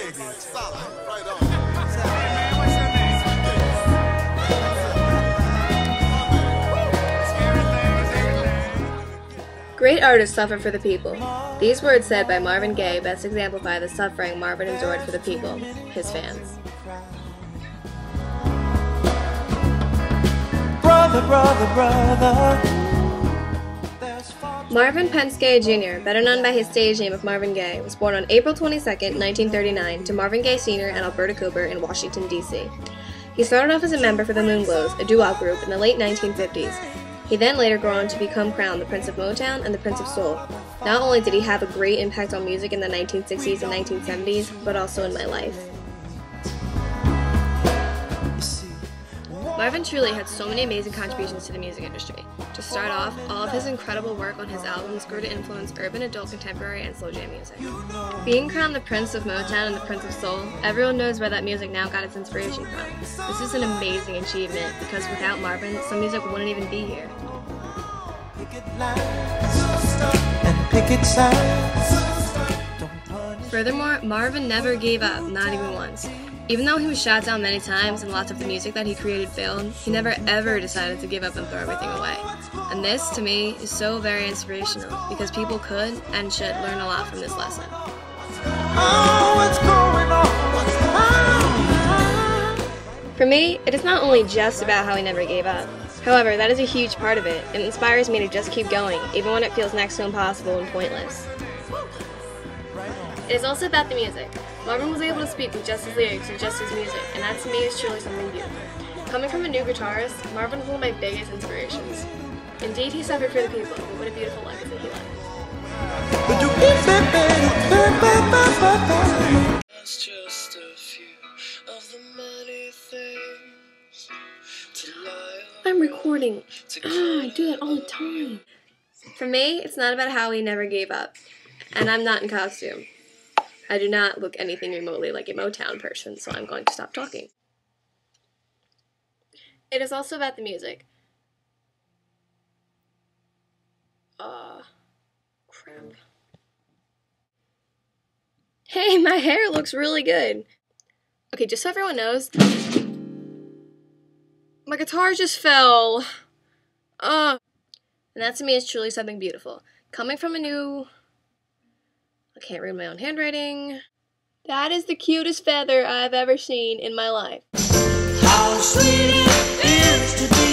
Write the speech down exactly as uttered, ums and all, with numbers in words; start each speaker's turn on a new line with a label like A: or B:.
A: Great artists suffer for the people. These words said by Marvin Gaye best exemplify the suffering Marvin endured for the people, his fans. Brother, brother, brother. Marvin Pence Gaye Junior, better known by his stage name of Marvin Gaye, was born on April twenty-second, nineteen thirty-nine, to Marvin Gaye Senior and Alberta Cooper in Washington, D C He started off as a member for the Moonglows, a doo-wop group, in the late nineteen fifties. He then later grew on to become crowned the Prince of Motown and the Prince of Soul. Not only did he have a great impact on music in the nineteen sixties and nineteen seventies, but also in my life. Marvin truly had so many amazing contributions to the music industry. To start off, all of his incredible work on his albums grew to influence urban, adult, contemporary, and slow jam music. Being crowned the Prince of Motown and the Prince of Soul, everyone knows where that music now got its inspiration from. This is an amazing achievement because without Marvin, some music wouldn't even be here. Furthermore, Marvin never gave up, not even once. Even though he was shot down many times and lots of the music that he created failed, he never ever decided to give up and throw everything away. And this, to me, is so very inspirational because people could and should learn a lot from this lesson. For me, it is not only just about how he never gave up. However, that is a huge part of it. It inspires me to just keep going, even when it feels next to impossible and pointless. It is also about the music. Marvin was able to speak with just his lyrics and just his music, and that to me is truly something beautiful. Coming from a new guitarist, Marvin was one of my biggest inspirations. Indeed, he suffered for the people, but what a beautiful legacy he left. I'm recording. Ah, I do that all the time. For me, it's not about how he never gave up, and I'm not in costume. I do not look anything remotely like a Motown person, so I'm going to stop talking. It is also about the music. Uh, crap. Hey, my hair looks really good. Okay, just so everyone knows, my guitar just fell. Uh, and that to me is truly something beautiful. Coming from a new... I can't read my own handwriting. That is the cutest feather I've ever seen in my life. How sweet it is to be